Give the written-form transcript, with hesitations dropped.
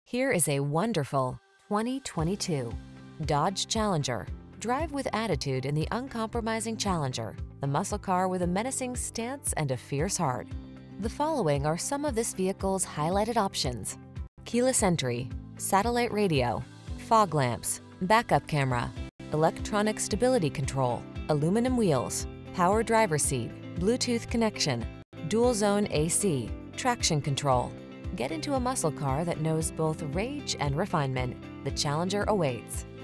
Here is a wonderful 2022 Dodge Challenger. Drive with attitude in the uncompromising Challenger, the muscle car with a menacing stance and a fierce heart. The following are some of this vehicle's highlighted options: keyless entry, satellite radio, fog lamps, backup camera, electronic stability control, aluminum wheels, power driver's seat, Bluetooth connection, dual zone AC, traction control. Get into a muscle car that knows both rage and refinement. The Challenger awaits.